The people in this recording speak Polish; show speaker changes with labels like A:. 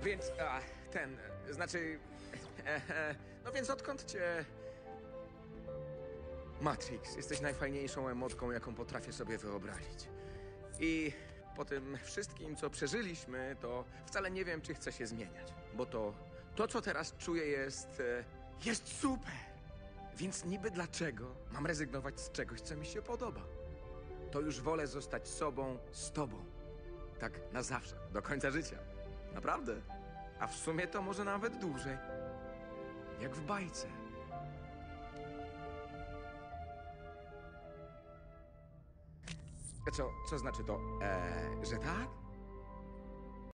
A: Więc, no więc odkąd cię... Matrix, jesteś najfajniejszą emotką, jaką potrafię sobie wyobrazić. I po tym wszystkim, co przeżyliśmy, to wcale nie wiem, czy chcę się zmieniać. Bo to co teraz czuję jest super. Więc niby dlaczego mam rezygnować z czegoś, co mi się podoba? To już wolę zostać sobą z tobą. Tak na zawsze, do końca życia. Naprawdę. A w sumie to może nawet dłużej. Jak w bajce. Co znaczy to, że tak?